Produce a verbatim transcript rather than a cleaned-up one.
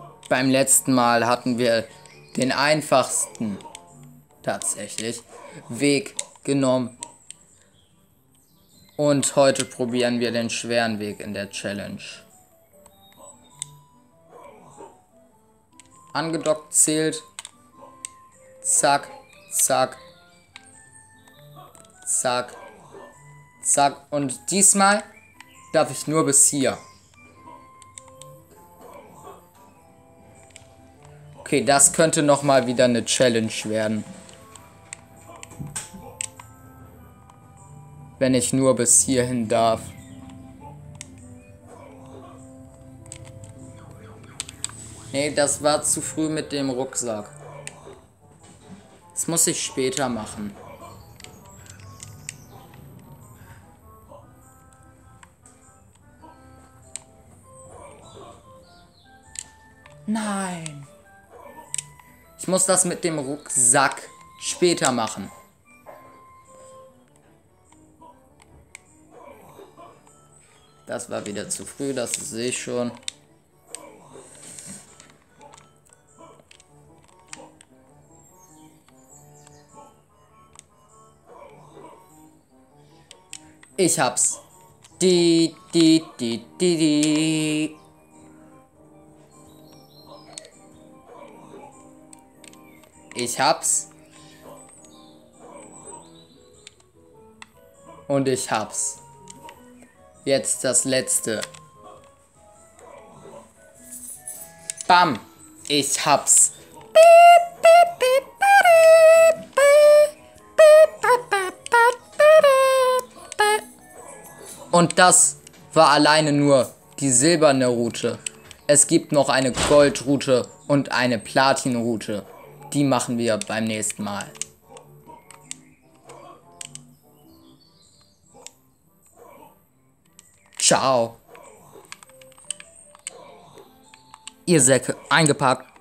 Beim letzten Mal hatten wir den einfachsten, tatsächlich, Weg genommen. Und heute probieren wir den schweren Weg in der Challenge. Angedockt zählt. Zack, zack, zack, zack. Und diesmal darf ich nur bis hier. Okay, das könnte nochmal wieder eine Challenge werden. Wenn ich nur bis hierhin darf. Nee, das war zu früh mit dem Rucksack. Das muss ich später machen. Nein. Ich muss das mit dem Rucksack später machen. Das war wieder zu früh, das sehe ich schon. Ich hab's. Die, die, die, die, die. Ich hab's. Und ich hab's. Jetzt das letzte. Bam. Ich hab's. Und das war alleine nur die silberne Route. Es gibt noch eine Goldroute und eine Platinroute. Die machen wir beim nächsten Mal. Ciao. Ihr Säcke, eingepackt.